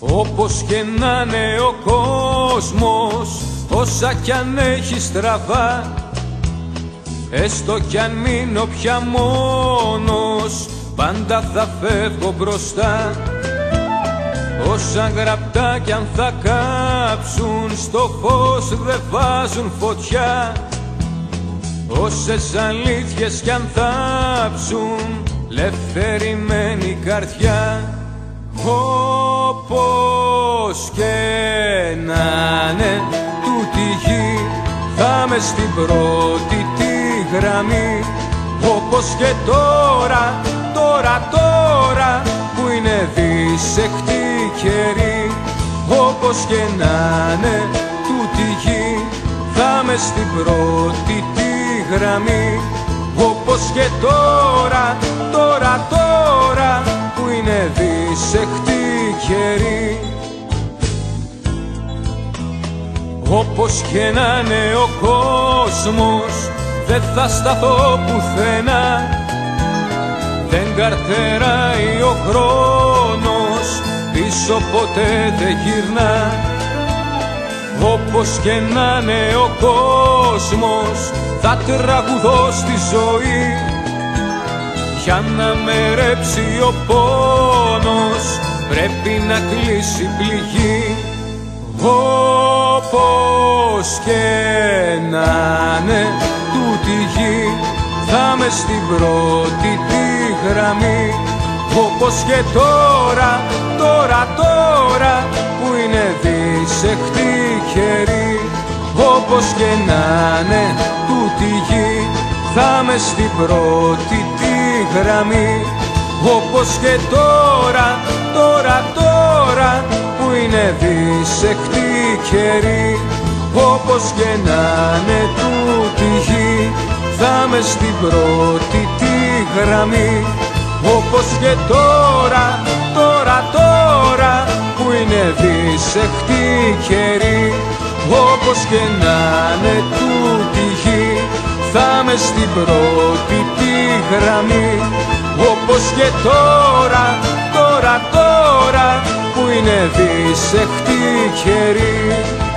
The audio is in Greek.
Όπως και να είναι ο κόσμος, όσα κι αν έχει στραβά, έστω κι αν μείνω πια μόνος, πάντα θα φεύγω μπροστά. Όσα γραπτά κι αν θα κάψουν, στο φως δεν βάζουν φωτιά. Όσες αλήθειες κι αν θάψουν, λευτερη μένει η καρδιά. Όπως και να είναι τούτη η γη, θα μες στην πρώτη τη γραμμή. Όπως και τώρα, τώρα που είναι δυσεχτή καιρή. Όπως και να είναι τούτη η γη, θα μες στην πρώτη τη γραμμή. Όπως και τώρα, που είναι δυσεχτή καιρή. Όπως και να είναι ο κόσμος, δεν θα σταθώ πουθενά. Δεν καρτεράει ο χρόνος, πίσω ποτέ δεν γυρνά. Όπως και να είναι ο κόσμος, θα τραγουδώ στη ζωή, για να με ρέψει ο πόνος, πρέπει να κλείσει πληγή. Όπως και να είναι τούτη η γη, θα μες στην πρώτη τη γραμμή. Όπως και τώρα, που είναι δυσεχτή καιρή. Όπως και να είναι τούτη η γη, θα μες στην πρώτη τη γραμμή. Όπως και τώρα, που είναι δυσεχτή καιρή. Όπως και να είναι τούτη η γη, θα μες στην πρώτη τη γραμμή. Όπως και τώρα, που είναι δυσεχτή καιρή. Όπως και να είναι τούτη η γη, θα μες στην πρώτη τη γραμμή. Όπως και τώρα, που είναι δυσεχτή καιρή.